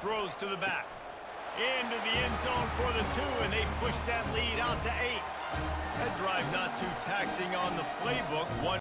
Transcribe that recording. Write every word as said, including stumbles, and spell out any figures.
throws to the back. Into the end zone for the two, and they push that lead out to eight. That drive not too taxing on the playbook. One